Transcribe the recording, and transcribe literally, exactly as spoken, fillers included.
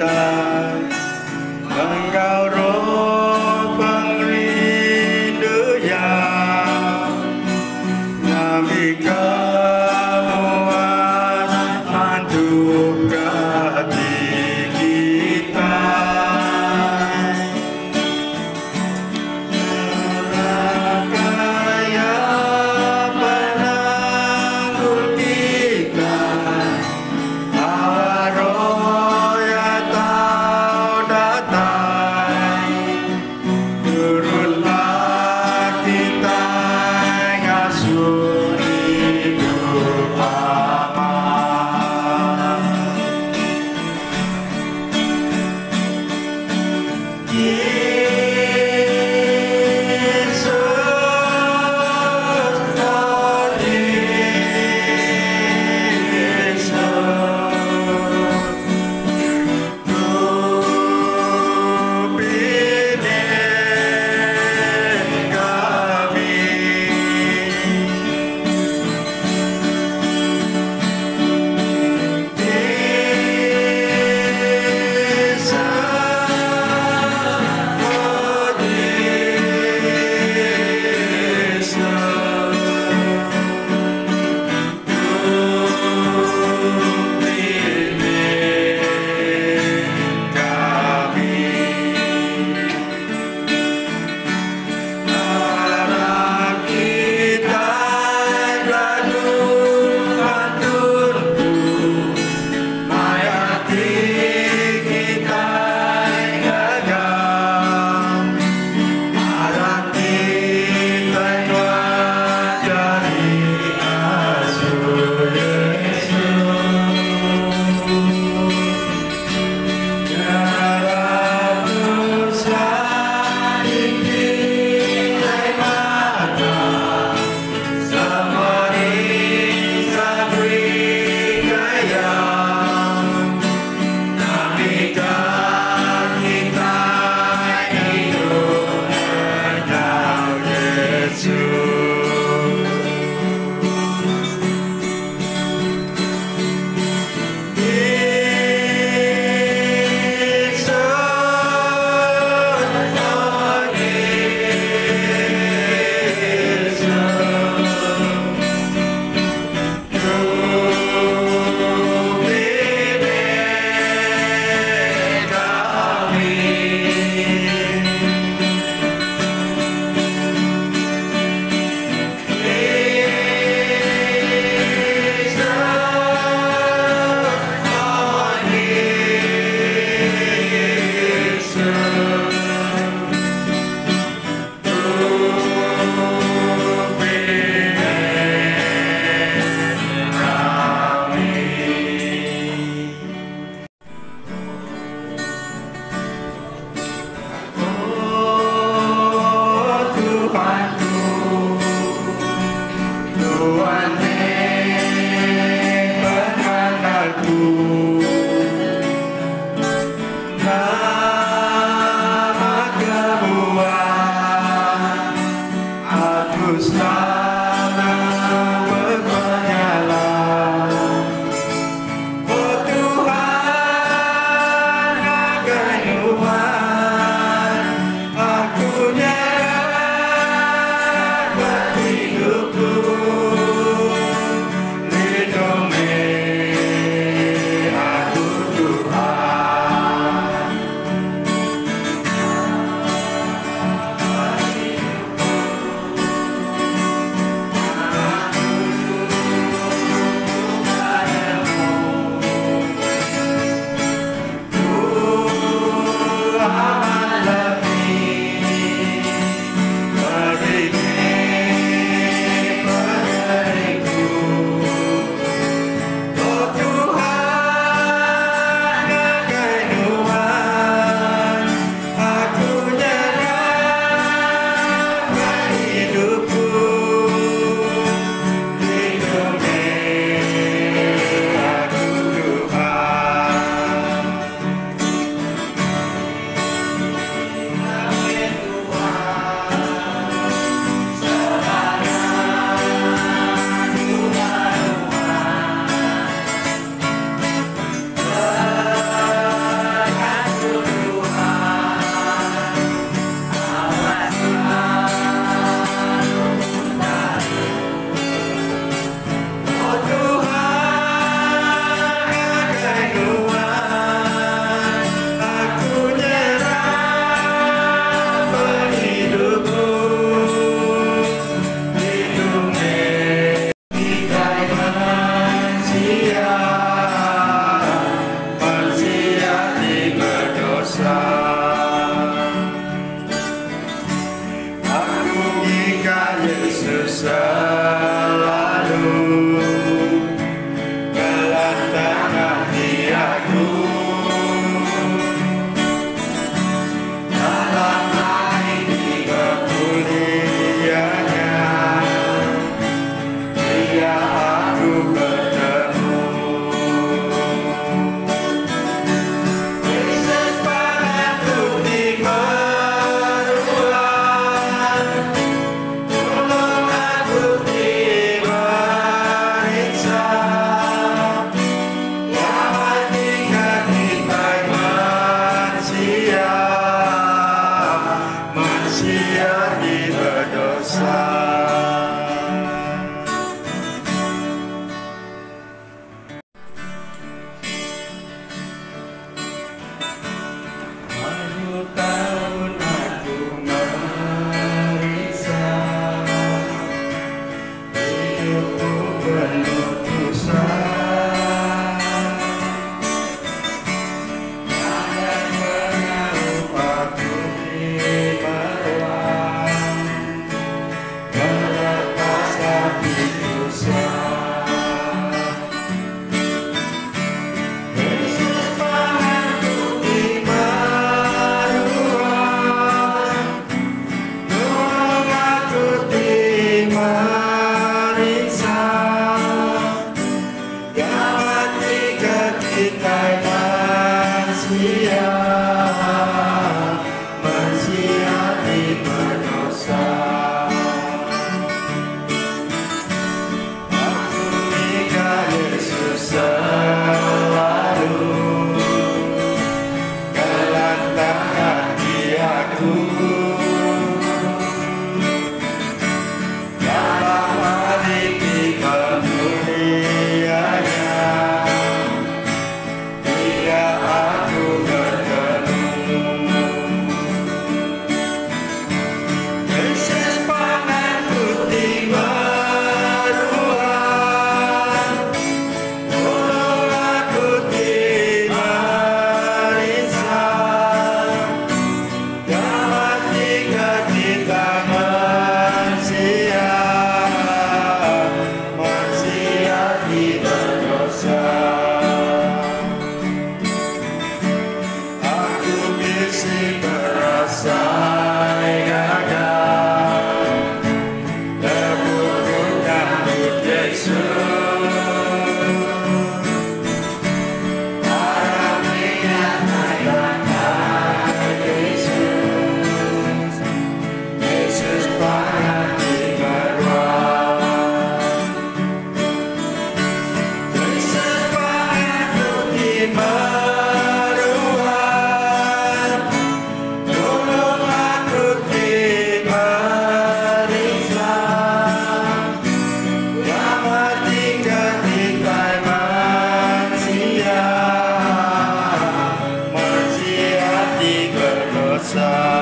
Engkau roh pengrindu yang Nabi kemuan untuk hati kita. Kaya penanggung kita, hawa roh ya tahu datang, turunlah kita ngasuh hidup aman. Yesus, oh Yesus, ku pilih kami. Yesus, oh Yesus, ku pilih kami. Harap kita lalu haturku, hayati kita gagam, harap kita dari asuh Yesus. Harap dosa ini mata seperti sabri gayam, nabikan kita hidup engkau Yesus. Yesus, oh Yesus, ku pilih kami. Tuhan berkataku, nama kebuan aku selalu berpenyalah. Oh Tuhan, akan Tuhan, aku nyerahkan hidupku. Lindungi aku Tuhan. Tuhan lebih berikan padaku. Oh Tuhan, akan Tuhan, aku nyerahkan hidupku. Lindungi aku Tuhan. manusia mensiati berdosa. Aku ingat Yesus selalu gelantangkan hatiku. Dalam hari kemuliaannya, Dia aku bertemu. Yesus pengakuti meruang, tolong aku dimerisang. Jangan tinggal di tangan sia, mensiati berdosa. Aku bising merasa gagal, terbunuhkan Yesus. Harap ingat ayatkan Yesus. Yesus penghati beruang. Yesus penghati meruang, tolong aku dimerisang. Jangan tinggal di tangan sia, mensiati berdosa.